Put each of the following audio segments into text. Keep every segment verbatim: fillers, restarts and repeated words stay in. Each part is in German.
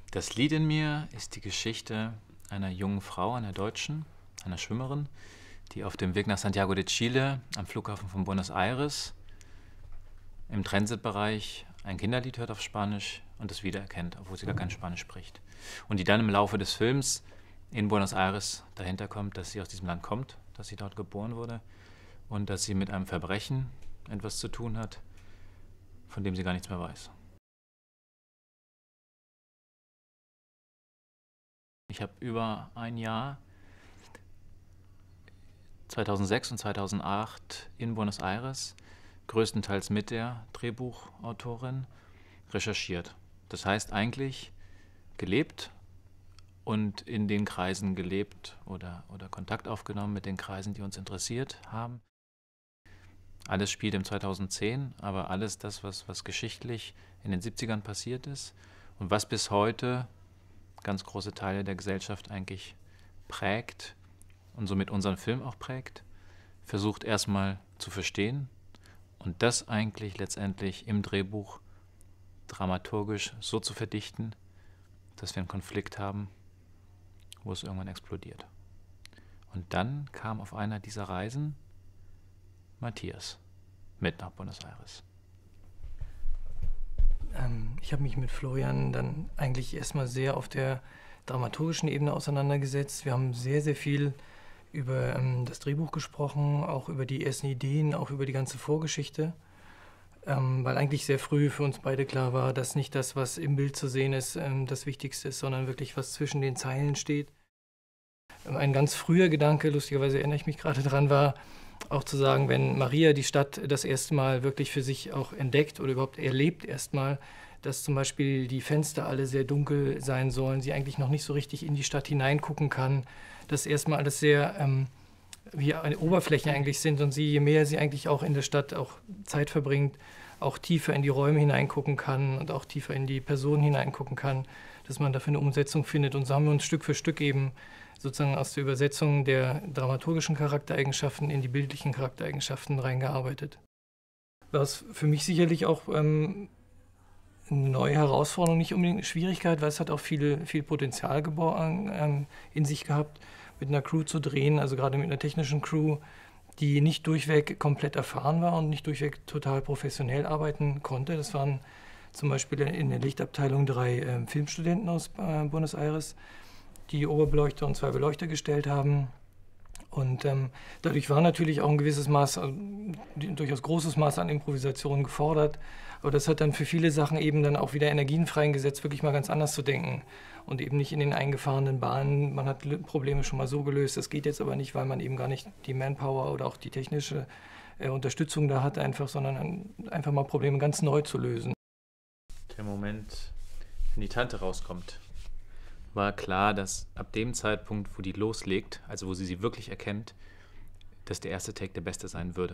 Das Lied in mir ist die Geschichte einer jungen Frau, einer Deutschen, einer Schwimmerin, die auf dem Weg nach Santiago de Chile am Flughafen von Buenos Aires im Transitbereich ein Kinderlied hört auf Spanisch und es wiedererkennt, obwohl sie gar kein Spanisch spricht. Und die dann im Laufe des Films in Buenos Aires dahinter kommt, dass sie aus diesem Land kommt, dass sie dort geboren wurde und dass sie mit einem Verbrechen etwas zu tun hat, von dem sie gar nichts mehr weiß. Ich habe über ein Jahr, zweitausendsechs und zweitausendacht, in Buenos Aires, größtenteils mit der Drehbuchautorin, recherchiert. Das heißt eigentlich gelebt und in den Kreisen gelebt oder, oder Kontakt aufgenommen mit den Kreisen, die uns interessiert haben. Alles spielt im zweitausendzehn, aber alles das, was, was geschichtlich in den siebzigern passiert ist und was bis heute ganz große Teile der Gesellschaft eigentlich prägt und somit unseren Film auch prägt, versucht erstmal zu verstehen und das eigentlich letztendlich im Drehbuch dramaturgisch so zu verdichten, dass wir einen Konflikt haben, wo es irgendwann explodiert. Und dann kam auf einer dieser Reisen Matthias mit nach Buenos Aires. Ähm, ich habe mich mit Florian dann eigentlich erstmal sehr auf der dramaturgischen Ebene auseinandergesetzt. Wir haben sehr, sehr viel über ähm, das Drehbuch gesprochen, auch über die ersten Ideen, auch über die ganze Vorgeschichte. Ähm, weil eigentlich sehr früh für uns beide klar war, dass nicht das, was im Bild zu sehen ist, ähm, das Wichtigste ist, sondern wirklich, was zwischen den Zeilen steht. Ähm, ein ganz früher Gedanke, lustigerweise erinnere ich mich gerade dran, war auch zu sagen, wenn Maria die Stadt das erste Mal wirklich für sich auch entdeckt oder überhaupt erlebt erstmal, dass zum Beispiel die Fenster alle sehr dunkel sein sollen, sie eigentlich noch nicht so richtig in die Stadt hineingucken kann, dass erstmal alles sehr ähm, wie eine Oberfläche eigentlich sind und sie, je mehr sie eigentlich auch in der Stadt auch Zeit verbringt, auch tiefer in die Räume hineingucken kann und auch tiefer in die Personen hineingucken kann, dass man dafür eine Umsetzung findet. Und so haben wir uns Stück für Stück eben sozusagen aus der Übersetzung der dramaturgischen Charaktereigenschaften in die bildlichen Charaktereigenschaften reingearbeitet. Was für mich sicherlich auch ähm, eine neue Herausforderung, nicht unbedingt eine Schwierigkeit, weil es hat auch viel, viel Potenzial geborgen, ähm, in sich gehabt, mit einer Crew zu drehen, also gerade mit einer technischen Crew, die nicht durchweg komplett erfahren war und nicht durchweg total professionell arbeiten konnte. Das waren zum Beispiel in der Lichtabteilung drei äh, Filmstudenten aus äh, Buenos Aires, die Oberbeleuchter und zwei Beleuchter gestellt haben. Und ähm, dadurch war natürlich auch ein gewisses Maß, also, ein durchaus großes Maß an Improvisation gefordert. Aber das hat dann für viele Sachen eben dann auch wieder Energien freigesetzt, wirklich mal ganz anders zu denken. Und eben nicht in den eingefahrenen Bahnen, man hat Probleme schon mal so gelöst, das geht jetzt aber nicht, weil man eben gar nicht die Manpower oder auch die technische äh, Unterstützung da hat einfach, sondern an, einfach mal Probleme ganz neu zu lösen. Der Moment, wenn die Tante rauskommt, war klar, dass ab dem Zeitpunkt, wo die loslegt, also wo sie sie wirklich erkennt, dass der erste Take der beste sein würde.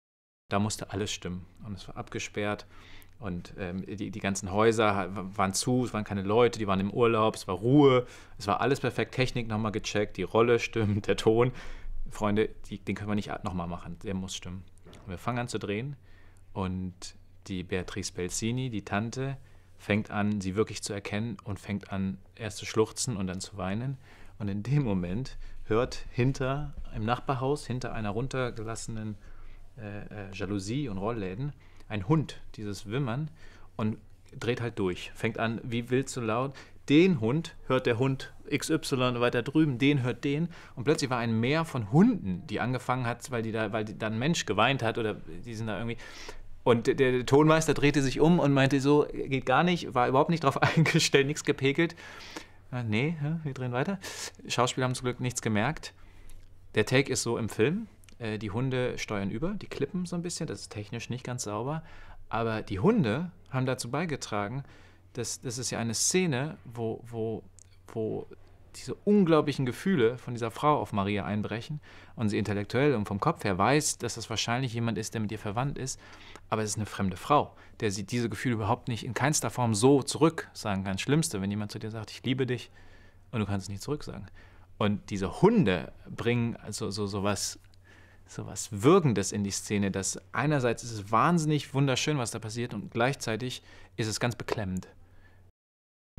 Da musste alles stimmen und es war abgesperrt und ähm, die, die ganzen Häuser waren zu, es waren keine Leute, die waren im Urlaub, es war Ruhe, es war alles perfekt, Technik nochmal gecheckt, die Rolle stimmt, der Ton. Freunde, die, den können wir nicht nochmal machen, der muss stimmen. Und wir fangen an zu drehen und die Beatrice Belzini, die Tante, fängt an, sie wirklich zu erkennen und fängt an, erst zu schluchzen und dann zu weinen. Und in dem Moment hört hinter, im Nachbarhaus, hinter einer runtergelassenen äh, äh, Jalousie und Rollläden, ein Hund, dieses Wimmern, und dreht halt durch. Fängt an, wie wild zu laut. Den Hund hört der Hund X Y weiter drüben, den hört den. Und plötzlich war ein Meer von Hunden, die angefangen hat, weil, die da, weil die, da ein Mensch geweint hat oder die sind da irgendwie... Und der, der Tonmeister drehte sich um und meinte so, geht gar nicht, war überhaupt nicht drauf eingestellt, nichts gepegelt. Äh, nee, ja, wir drehen weiter. Schauspieler haben zum Glück nichts gemerkt. Der Take ist so im Film, äh, die Hunde steuern über, die klippen so ein bisschen, das ist technisch nicht ganz sauber. Aber die Hunde haben dazu beigetragen, dass das ist ja eine Szene, wo, wo, wo diese unglaublichen Gefühle von dieser Frau auf Maria einbrechen und sie intellektuell und vom Kopf her weiß, dass das wahrscheinlich jemand ist, der mit ihr verwandt ist, aber es ist eine fremde Frau, der sie diese Gefühle überhaupt nicht in keinster Form so zurück sagen kann. Das Schlimmste, wenn jemand zu dir sagt, ich liebe dich und du kannst es nicht zurücksagen. Und diese Hunde bringen also so, so, was, so was Würgendes in die Szene, dass einerseits ist es wahnsinnig wunderschön, was da passiert und gleichzeitig ist es ganz beklemmend.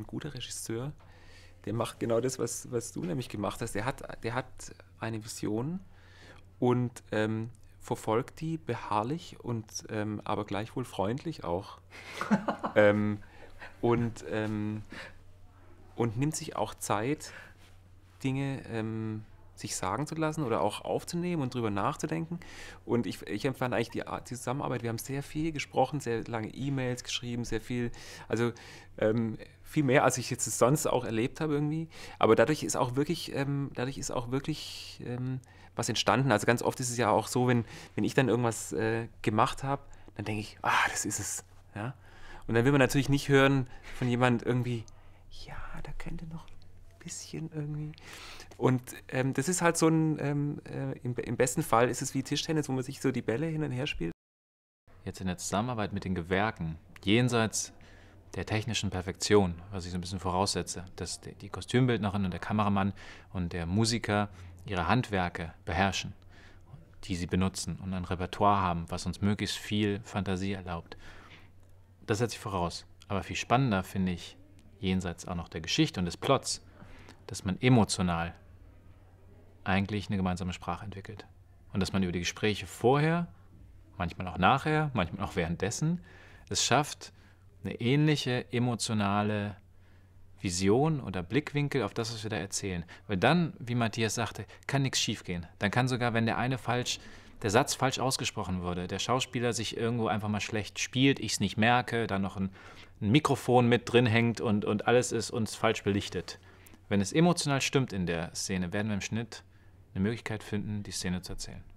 ein guter Regisseur, der macht genau das, was, was du nämlich gemacht hast. Der hat, der hat eine Vision und ähm, verfolgt die beharrlich und ähm, aber gleichwohl freundlich auch. ähm, und, ähm, und nimmt sich auch Zeit, Dinge ähm, sich sagen zu lassen oder auch aufzunehmen und drüber nachzudenken. Und ich, ich empfand eigentlich die, die Zusammenarbeit, wir haben sehr viel gesprochen, sehr lange E-Mails geschrieben, sehr viel, also ähm, viel mehr, als ich jetzt sonst auch erlebt habe irgendwie. Aber dadurch ist auch wirklich, ähm, dadurch ist auch wirklich ähm, was entstanden. Also ganz oft ist es ja auch so, wenn, wenn ich dann irgendwas äh, gemacht habe, dann denke ich, ah, das ist es. Ja? Und dann will man natürlich nicht hören von jemand irgendwie, ja, da könnte noch ein bisschen irgendwie. Und ähm, das ist halt so ein, ähm, äh, im, im besten Fall ist es wie Tischtennis, wo man sich so die Bälle hin und her spielt. Jetzt in der Zusammenarbeit mit den Gewerken, jenseits der technischen Perfektion, was ich so ein bisschen voraussetze, dass die Kostümbildnerin und der Kameramann und der Musiker ihre Handwerke beherrschen, die sie benutzen und ein Repertoire haben, was uns möglichst viel Fantasie erlaubt. Das setze ich voraus. Aber viel spannender finde ich, jenseits auch noch der Geschichte und des Plots, dass man emotional eigentlich eine gemeinsame Sprache entwickelt. Und dass man über die Gespräche vorher, manchmal auch nachher, manchmal auch währenddessen, es schafft, eine ähnliche emotionale Vision oder Blickwinkel auf das, was wir da erzählen. Weil dann, wie Matthias sagte, kann nichts schiefgehen. Dann kann sogar, wenn der eine falsch, der Satz falsch ausgesprochen wurde, der Schauspieler sich irgendwo einfach mal schlecht spielt, ich es nicht merke, dann noch ein, ein Mikrofon mit drin hängt und, und alles ist uns falsch belichtet. Wenn es emotional stimmt in der Szene, werden wir im Schnitt eine Möglichkeit finden, die Szene zu erzählen.